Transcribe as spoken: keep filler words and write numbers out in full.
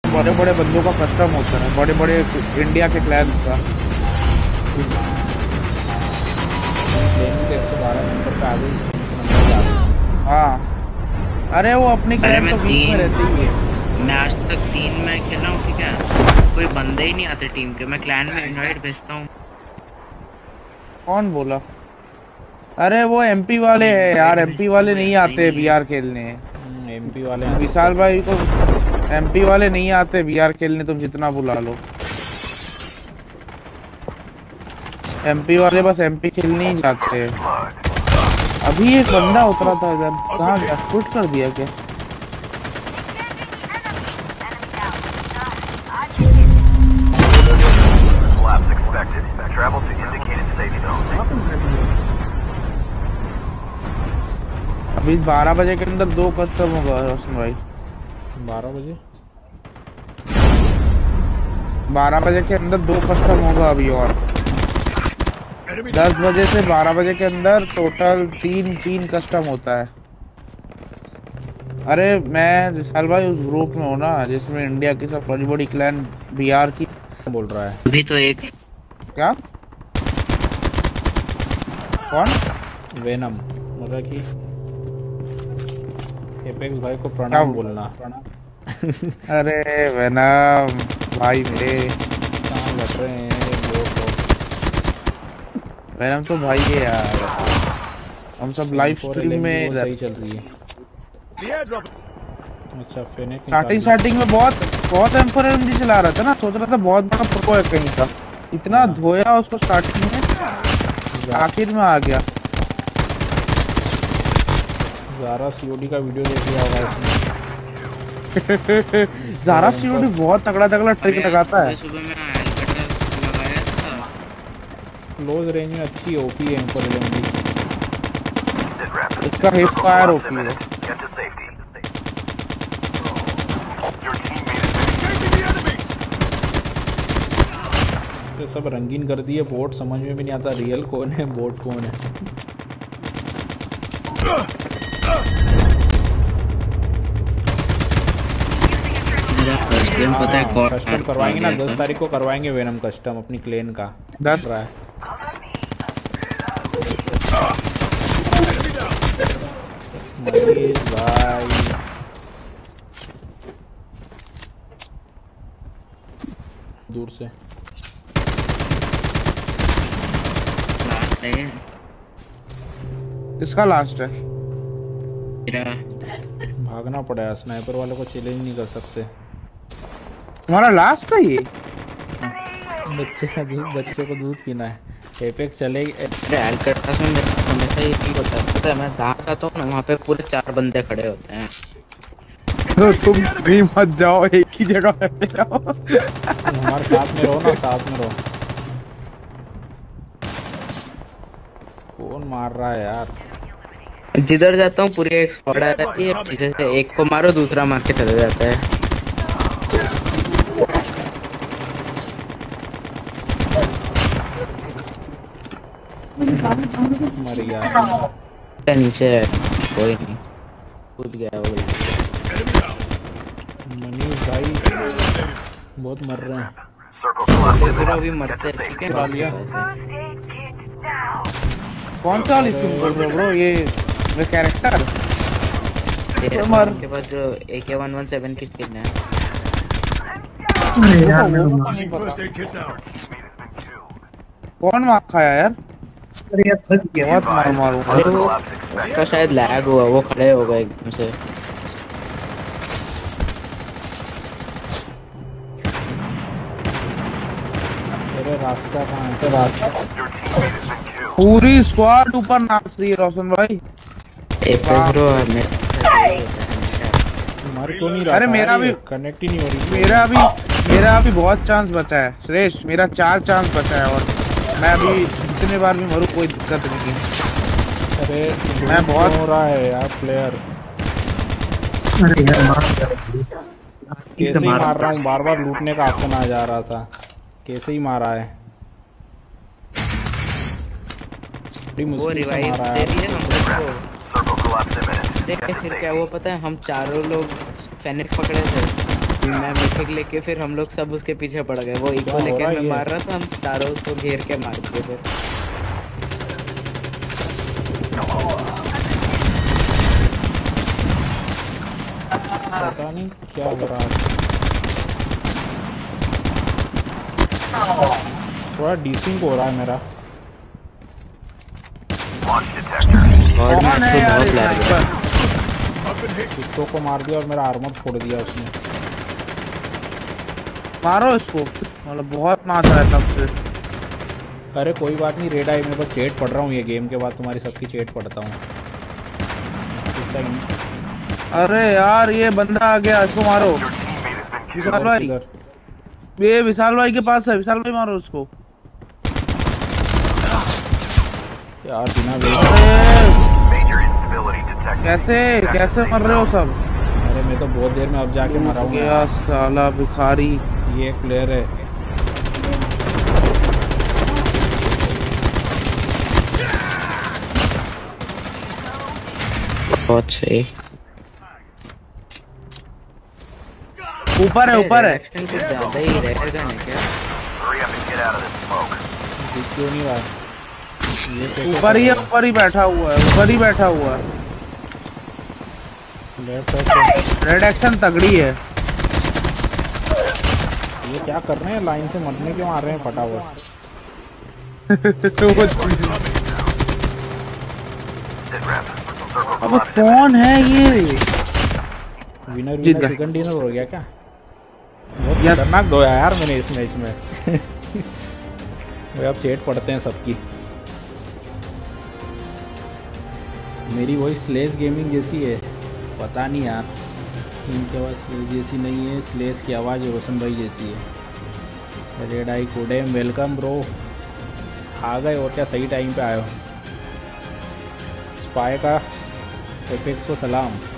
बड़े बड़े बंदों का कस्टम होता है, बड़े बड़े इंडिया के क्लैंस का। एक सौ बारह नंबर पे आ गई। हाँ अरे वो अपनी क्लैन तो बीच में रहती ही है। मैं आज तक तीन में खेला हूँ, ठीक है, कोई बंदे ही नहीं आते टीम के। मैं क्लैन में इनवाइट भेजता हूँ। कौन बोला? अरे वो एमपी वाले हैं यार, एमपी वाले नहीं आते बीआर खेलने। एमपी वाले विशाल भाई को एमपी वाले नहीं आते बीआर खेलने, तुम जितना बुला लो। एमपी वाले बस एमपी खेलने ही जाते हैं। अभी एक बंदा उतरा था इधर, कहाँ गया? क्विट कर दिया क्या? अभी बारह बजे के अंदर दो कस्टम होगा रोशन भाई। बारह बजे बारह बजे के अंदर दो कस्टम होगा अभी, और दस बजे से बारह बजे के अंदर टोटल तीन तीन कस्टम होता है। अरे मैं विशाल भाई उस ग्रुप में हूँ ना जिसमें इंडिया की सब बड़ी बड़ी क्लैन बिहार की बोल रहा है। अभी तो एक क्या कौन वेनम मतलब कि एपेक्स भाई को प्रणाम बोलना। अरे वेनम भाई मेरे कहाँ बैठ रहे हैं वेनम तो भाई है यार, हम सब लाइव स्ट्रीम में सही चल रही है। अच्छा फेनेक स्टार्टिंग स्टार्टिंग में बहुत बहुत एम फोर एम जी चला रहा था ना, सोच रहा था बहुत बड़ा प्रो है कहीं का, इतना धोया उसको स्टार्टिंग में, आखिर में आ गया। ज़ारा सीओडी का वीडियो देख लिया होगा इसने। ज़ारा सीओडी बहुत तगड़ा तगड़ा ट्रिक लगाता है। सुबह में लगाया था, क्लोज रेंज में अच्छी ओपी है एम फोर एम जी। इसका हिप फायर ओपी है। तो सब रंगीन कर दिए, बोट समझ में भी नहीं आता रियल कौन है बोट कौन है। कस्टम पता है कौन कस्टम करवाएंगे ना, दस तारीख को करवाएंगे वेनम कस्टम अपनी क्लेन का। दस रहा है भाई दूर से इसका लास्ट है। भागना पड़ा, स्नाइपर वाले को चैलेंज नहीं कर सकते। तुम्हारा लास्ट है ये? बच्चे का दूध, बच्चे को दूध पीना है। एपेक्स चलेगी। अरे एलकट्रास में हमेशा ये नहीं होता है, पता है मैं जहाँ जाता हूँ ना वहाँ पे पूरे चार बंदे खड़े होते हैं। तो तुम भी मत जाओ, एक ही जगह बैठे रहो। हमारे साथ में रहो ना, साथ में रहो। कौन मार रहा है यार? जिधर जाता हूँ पूरी एक स्क्वाड आ जाती है, सीधे से एक को मारो दूसरा मार के चले जाता है। मर गया नीचे है, कोई नहीं, कूद गया वो। मनीष भाई बहुत मर रहे हैं। अभी मरते हैं, ठीक है लिया। कौन सा वाली स्किन बोल रहे हो ब्रो? ये वे कैरेक्टर के बाद जो A K one one seven की स्किन है। कौन मार खाया यार? अरे यार फंस गया, बहुत मार मारू। अरे वो उसका शायद लैग हुआ, वो खड़े हो गए एकदम से। तेरे रास्ता कहाँ है? रास्ता पूरी स्क्वाड ऊपर नाच रही है रोशन भाई। मर क्यों नहीं रहा? अरे मेरा भी कनेक्ट ही नहीं हो रही। मेरा भी मेरा अभी बहुत चांस बचा है श्रेष्ठ, मेरा चार चांस बचा है और मैं अभी जितने बार भी मरूं कोई दिक्कत नहीं। अरे मैं बहुत हो रहा है यार प्लेयर। अरे यार कैसे ही मार रहा हूँ, बार बार लूटने का ऑप्शन आ जा रहा था, कैसे ही मारा है। वो रिवाइव दे रही है हम लोग को। फिर क्या वो पता है, हम चारों लोग फेनिक्स पकड़े थे, मैं मिथिक लेके फिर हम लोग सब उसके पीछे पड़ गए। वो इको क्या हो लेके रहा है मैं ये? मार रहा था, हम चारों उसको घेर के मार दिए फिर। पता नहीं क्या हो रहा है। थोड़ा डीसिंग हो रहा है मेरा। गॉड कौन है में यार बहुत ये लैग है। स्नाइपर? कुत्तों को मार दिया और मेरा आर्मर फोड़ दिया उसने। मारो इसको, मतलब बहुत नाच रहा है तब से। अरे कोई बात नहीं रेड आई, मैं बस चेट पढ़ रहा हूँ, ये गेम के बाद तुम्हारी सबकी चेट पढ़ता हूँ। इतना ही- अरे यार ये बंदा आ गया, इसको मारो। विशाल भाई, किधर? ये विशाल भाई के पास है, विशाल भाई मारो उसको। यार बिना वेस्ट। अरे कैसे कैसे मर रहे हो सब? अरे मैं तो बहुत देर में अब जाके मरा हूँ गया यार। साला भिखारी। ये एक प्लेयर है। बहुत सही। ऊपर है ऊपर है। Reaction कुछ ज्यादा ही रहेगा ना क्या? दिख क्यों नहीं रहा? ये कैसे ऊपर ही है, कर ऊपर ही बैठा हुआ है, ऊपर ही बैठा हुआ है। रहा है? लेफ्ट साइड रेड एक्शन तगड़ी है। पे ये क्या कर रहे हैं? लाइन से मरने क्यों आ रहे हैं फटाफट? अब कौन है ये? विनर जीत विनर गए। चिकन डिनर हो गया क्या? बहुत Yes. खतरनाक धोया यार मैंने इस मैच में। वो अब चेट पढ़ते हैं सबकी। मेरी वॉइस स्लेस गेमिंग जैसी है, पता नहीं यार। इनके पास स्लेस जैसी नहीं है, स्लेस की आवाज़ रोशन भाई जैसी है। रेड आई कोडेम वेलकम ब्रो, आ गए और क्या, सही टाइम पे आए हो। स्पाई का एपेक्स को सलाम।